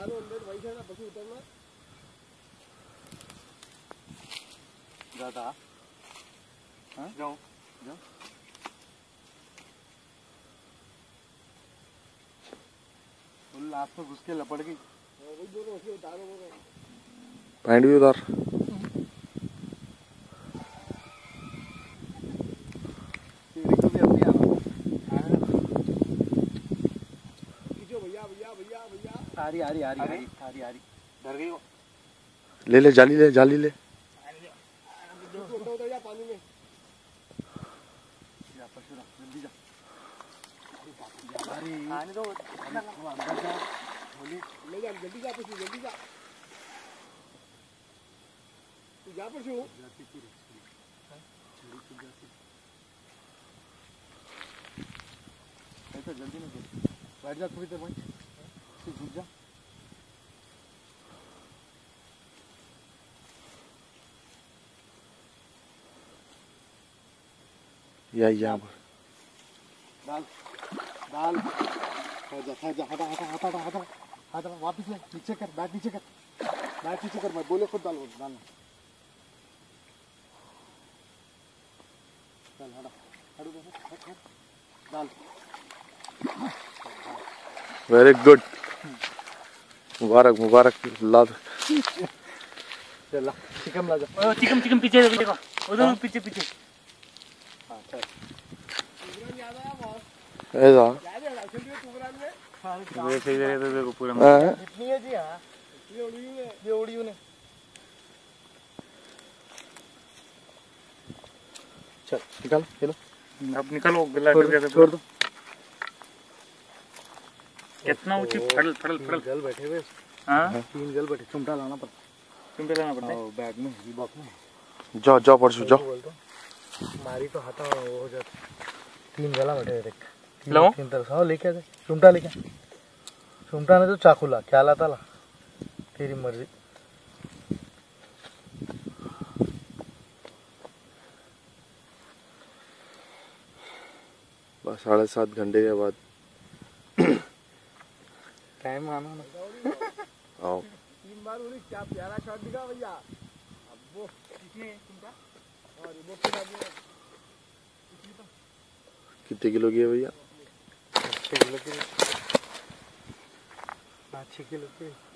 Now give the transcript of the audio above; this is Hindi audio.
डालो अंदर, वही से ना बस उतरना ज्यादा। हाँ जाओ जाओ। लास्ट में घुस के लपड़ गई। वही बोलो, उसे उतारो बोलो। पैंट भी उतार। सीढ़ी तो भी अपनी आ रहा। भैया भैया भैया भैया आ रही आ रही आ रही आ रही आ रही आ रही। डर गई वो। ले ले जाली ले जाली ले। उतर जा पानी में। जा परशुराम जल्दी जा। अरे आने दो अंदर जा। बोली ले जा जल्दी जा परशु, जल्दी जा। तू जा परशु। ऐसा जल्दी नहीं कर। बैठ जा थोड़ी देर भाई। घुस जा। यहाँ पर डाल डाल। हटा हटा हटा हटा हटा हटा वापिस ले। नीचे कर, बैठ नीचे कर, बैठ नीचे कर। मैं बोले खुद डाल डालना। चल हटा हटो डाल। Very good. मुबारक मुबारक ला। चल चिकन ला जा। चिकन चिकन पीछे देखो उधर पीछे पीछे। हाँ चल। ऐसा देखो पूरा इतनी है जी। हाँ ये उड़ी ने। चल निकाल चलो। अब निकलो गला छोड़ दो। कितना ऊंची फड़ल फड़ल फड़ल जल बैठे हुए। हाँ 3 जल बैठे। चिमटा लाना पड़ता। चिमटे लाना पड़ता है बैग में ही बॉक्स में। जाओ जाओ परसों जाओ। मारी तो हाथा वो हो जाता। 3 जला बैठे देख। लो 3 तरफ आओ लेके आ। चिमटा लेके। चिमटा ने तो चाकू ला। क्या लाता ला तेरी मर्जी। बस 7.5 घंटे के बाद टाइम आना ना। आओ। 3 बार उन्हें क्या प्यारा शॉट दिखा भैया। अब वो कितने चिमटा और रिमोट के साथ कितने किलो की है भैया? 6 किलो की। 5-6 किलो की।